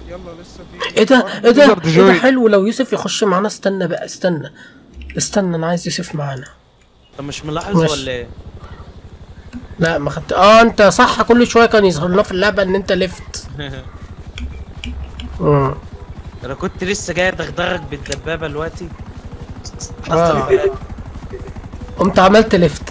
يلا لسه في ايه ده ايه ده ايه ده حلو لو يوسف يخش معانا. استنى بقى استنى انا عايز يوسف معانا. انت مش ملاحظ ولا ايه؟ لا ما خدت. انت صح، كل شويه كان يظهر لنا في اللعبه ان انت لفت. انا كنت لسه جاي ادغدغك بالدبابه دلوقتي. قمت عملت لفت.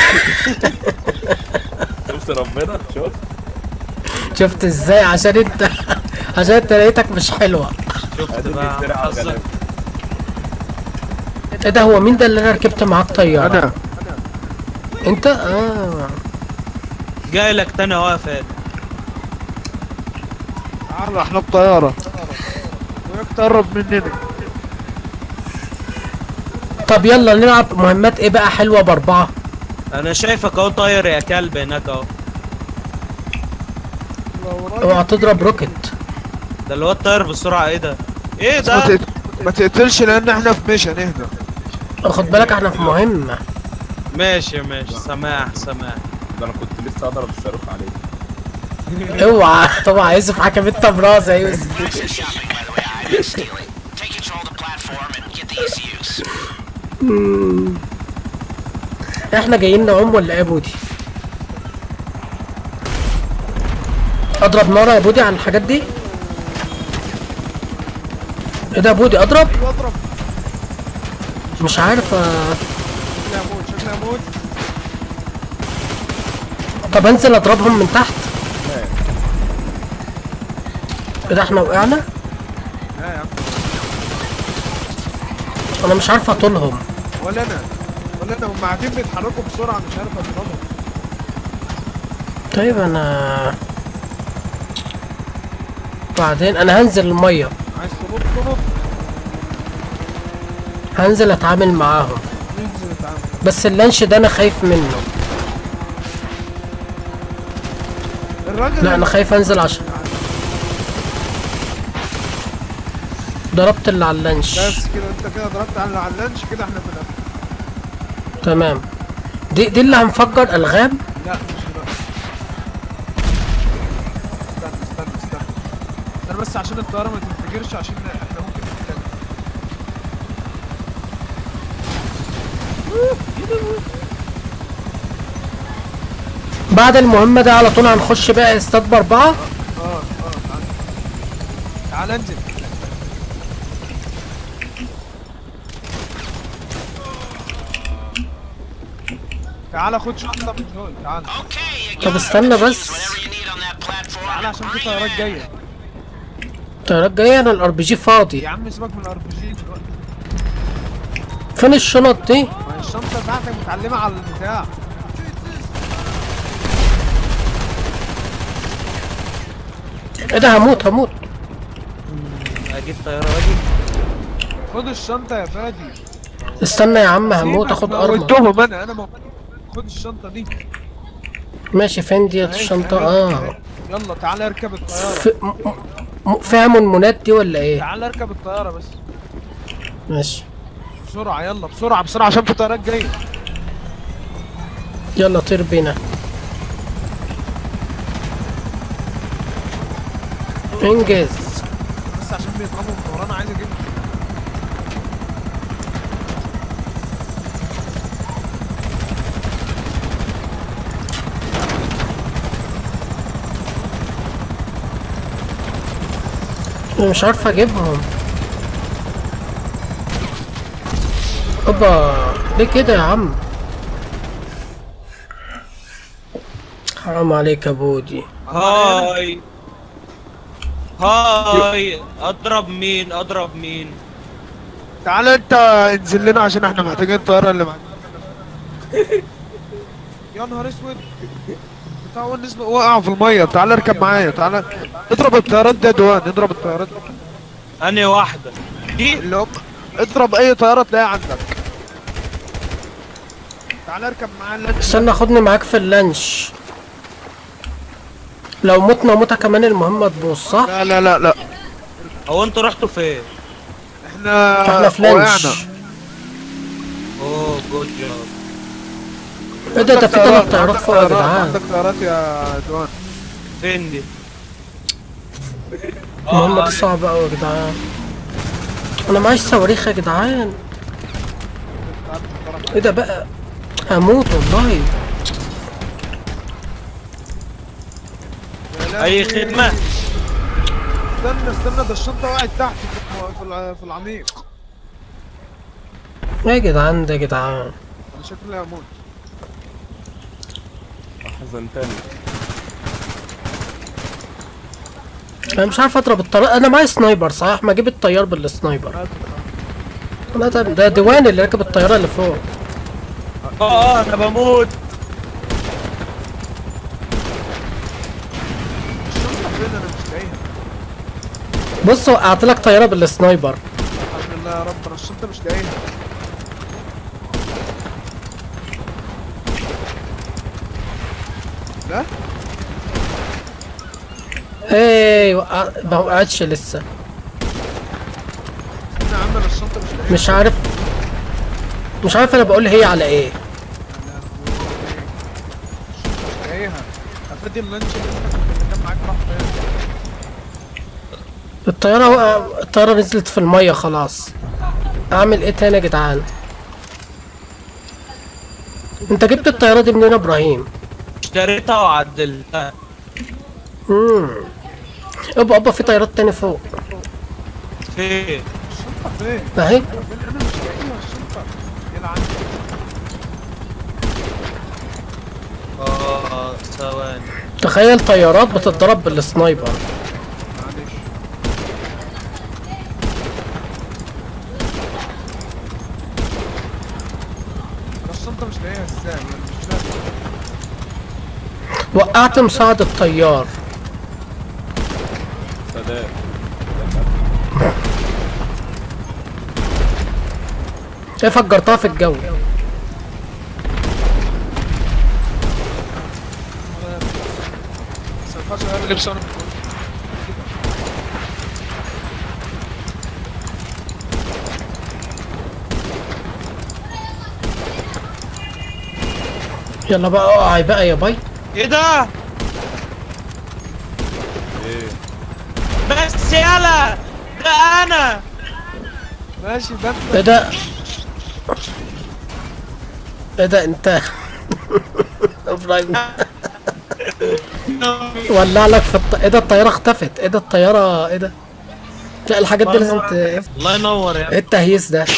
شفت ربنا؟ شفت ازاي؟ عشان انت لقيتك مش حلوه. شفت بقى حظك. ايه ده؟ هو مين ده اللي انا ركبت معاك طياره؟ انا انت جاي لك تاني اهو يا فادي. تعال احنا بطياره وياك تقرب مننا. طب يلا نلعب مهمات ايه بقى حلوه باربعه. انا شايفك اهو طاير يا كلب هناك اهو. اوعى تضرب روكت. ده اللي هو الطاير بسرعه. ايه ده؟ ايه ده؟ ما تقتلش لان احنا في ميشن اهدى. خد بالك احنا في مهمه. ماشي سماح. ده انا كنت لسه اضرب الصاروخ عليه. اوعى يوسف حكم انت براس يا يوسف. احنا جايين نعوم ولا ايه يا بودي؟ اضرب نار يا بودي على الحاجات دي. ايه ده يا بودي؟ اضرب؟ مش عارف. شكلها موت. طب انزل اضربهم من تحت. ايه ده احنا وقعنا؟ لا يا عم انا مش عارف اطولهم. ولا انا هم قاعدين بيتحركوا بسرعه مش عارف اضربهم. طيب انا بعدين انا هنزل الميه. عايز تنط هنزل اتعامل معاهم. انزل اتعامل. بس اللانش ده انا خايف منه. الراجل لا انا خايف انزل عشان ضربت اللي على اللانش. بس كده انت كده ضربت على اللانش كده احنا في الاخر. تمام. دي اللي هنفجر الغام. لا مش دلوقتي. استنى بس عشان الطياره ما تنفجرش عشان احنا ممكن نتكلم. بعد المهمة ده على طول هنخش بقى استاد باربعة. تعال انزل. تعال خد شنطة من دول. تعال. طب استنى بس. تعال عشان في طيارات جاية. طيارات جاية؟ انا الار بي جي فاضي. يا عم سيبك من الار بي جي دلوقتي. فين الشنط دي؟ ما الشنطة بتاعتك متعلمة على البتاع. ايه ده؟ هموت. اجيب طيارة واجي. خد الشنطة يا فادي. استنى يا عم هموت اخد ارمر. قلتهم انا موجود. خد الشنطة دي. ماشي. فين دي الشنطة؟ يلا تعال اركب الطيارة. فيها منمونات دي ولا ايه؟ تعال اركب الطيارة بس. ماشي بسرعة يلا بسرعة عشان في طيارات جاية. يلا طير بينا. انجز. بس عشان بيضربوا من ورانا عايز اجيبهم. انا مش عارف اجيبهم. اوبا ليه كده يا عم؟ حرام عليك يا بودي. هاي اضرب مين؟ تعال انت انزل لنا عشان احنا محتاجين الطيارة اللي معانا. يا نهار اسود. بتاع الناس وقعوا في المية. تعال اركب معايا. تعال اضرب الطيارات دي يا دوان. اضرب الطيارات دي. انهي واحدة؟ دي؟ اللي هم اضرب اي طيارة تلاقيها عندك. تعال اركب معايا اللانش. استنى خدني معاك في اللانش. لو متنا موتة كمان المهمة تبوظ صح؟ لا هو انتوا رحتوا فين؟ احنا في لانش. اوه جود جوب. ايه ده في 3 طيارات فوق يا جدعان. عندك طيارات يا دوان. فين دي؟ المهمة دي صعبة أوي يا جدعان. أنا معيش صواريخ يا جدعان. إيه ده بقى؟ هموت والله. اي خدمة. استنى ده الشنطة وقعت تحت في العميق. إيه يا جدعان ده يا جدعان؟ انا شكلي هموت. حزنتني. أنا مش عارف أضرب الطيار. أنا معايا سنايبر صحيح، ما أجيب الطيار بالسنايبر. لا ده ديوان اللي راكب الطيارة اللي فوق. انا بموت. الشنطة فين؟ انا مش لاقيها. بص وقعت لك طيارة بالسنايبر. الحمد لله يا رب، انا الشنطة مش لاقيها. لا ايه ما وقعتش لسه. استنى يا عم، انا الشنطة مش لاقيها. مش عارف انا بقول هي على ايه. مش لاقيها. افادي اللانش اللي كان معاك راح فين؟ الطيارة نزلت في المية خلاص. اعمل ايه تاني يا جدعان؟ انت جبت الطيارة دي منين يا ابراهيم؟ اشتريتها وعدلتها. ابقى في طيارات تاني فوق. فين؟ الشنطة فين؟ اهي. انا مش لاقيها الشنطة. يلعن. ثواني. تخيل طيارات بتتضرب بالسنايبر. معلش. انا الشنطة مش لاقيها ازاي؟ انا مش فاهم. وقعت مساعد الطيار. سلام. ايه فجرتها في الجو. بس ما ينفعش اغير اللبس وانا بتقول. يلا بقى اقعي بقى يا باي. ايه ده؟ ايه؟ بس يلا ده انا. ماشي ده ايه ده؟ ايه ده انت؟ ابراهيم ولع لك في ايه ده؟ الطيارة اختفت. ايه ده الطيارة؟ ايه ده؟ لا الحاجات دي لازم الله ينور يا ايه التهييس ده؟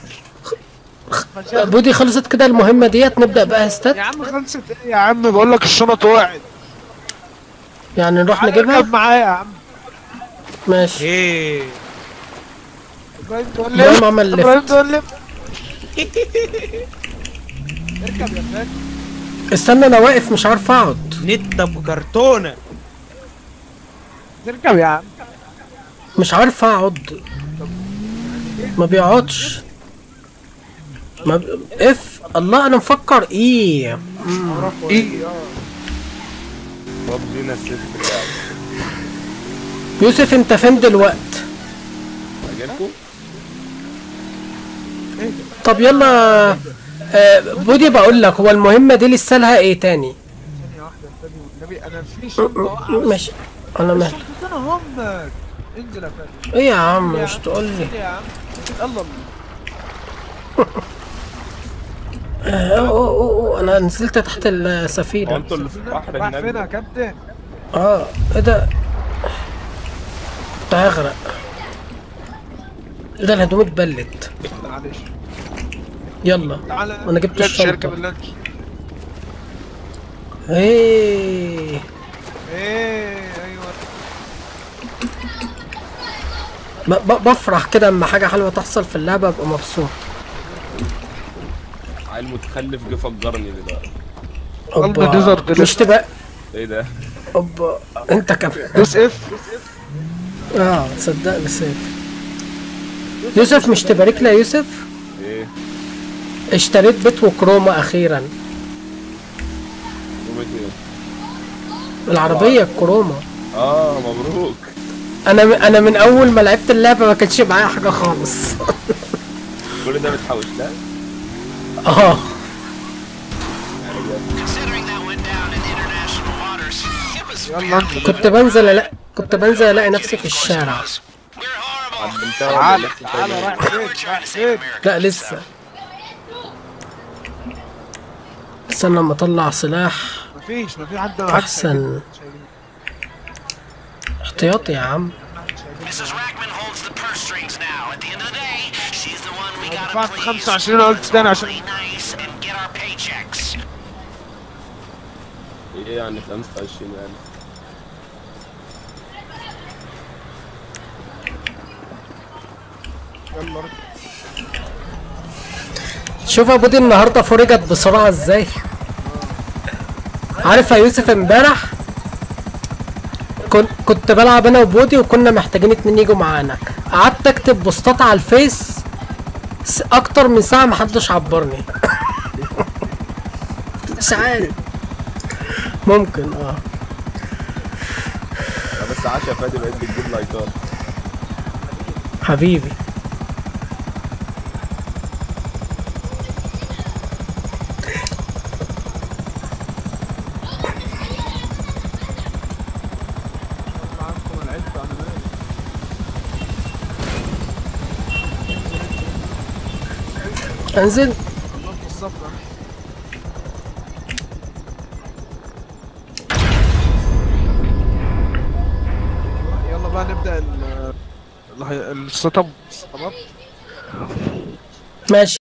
بودي خلصت كده المهمة ديت، نبدأ بقى هستات. يا عم خلصت ايه يا عم؟ بقول لك الشنط وقعت. يعني نروح تعالى نجيبها؟ اركب معايا يا عم. ماشي. ايه. ابراهيم تقول ابراهيم لي عمل ابراهيم ليفت. تقول لي اركب يا فندم. استنى انا واقف مش عارف اقعد. نت ابو كرتونه. تركب يا عم. مش عارف اقعد. ما بيقعدش. ما اف الله انا مفكر ايه. ايه بابجي نسيت اللعبة. يوسف انت فين دلوقت؟ اجيلكوا؟ طب يلا. بودي بقول لك هو المهمة دي لسه لها ايه تاني؟ ثانية واحدة يا فندم والنبي، انا في شنطة واقعة. ماشي. انا مال. الشنطتين هم. انزل يا فندم. ايه يا عم مش تقول لي. انزل يا عم. الله انا نزلت تحت هو السفينة. انتوا اللي في البحر رايح فين يا هناك؟ كابتن؟ ايه ده؟ كنت هغرق. ايه ده الهدوم اتبلت. معلش يلا. تعالى. وانا جبت اللانش، اركب الشنطة. اللانش. ايه ايوه. بفرح كده اما حاجة حلوة تحصل في اللعبة ابقى مبسوط. عيل متخلف جه فجرني دلوقتي. قلب ديزرت مش تبقى. ايه ده؟ اوبا انت كمان. دوس اف. صدقني نسيت. يوسف مش تبارك لي يا يوسف؟ ايه؟ اشتريت بيت وكروما اخيرا. قومت ايه؟ العربية الكروما. مبروك. انا من اول ما لعبت اللعبة ما كانش معايا حاجة خالص. كل ده بتحوش لها؟ اه يلا انزل. كنت بنزل كنت بنزل الاقي نفسي في الشارع. عدلتها ولا تعال لسه تعال تاني؟ رايح فين رايح فين؟ لا لسه. استنى لما اطلع سلاح مفيش حد احسن. احتياطي يا عم. Mrs. Rackman holds the purse strings now. At the end of the day, she's the one we gotta دفعت please. 25,000 تاني عشان Play nice and get our paychecks. ايه يعني 25,000؟ يلا ركب. شوف يا بودي النهارده فرجت بسرعه ازاي. عارف يا يوسف امبارح كنت بلعب انا وبودي وكنا محتاجين 2 يجوا معانا. قعدت اكتب بوستات على الفيس اكتر من ساعه محدش عبرني. مش عارف. ممكن لا بس عاش يا فادي، بقيت بتجيب لايكات. حبيبي. معاكم العدة انا مالي. انزل. خلصت الصفرة. يلا بقى نبدأ السيت اب. ماشي.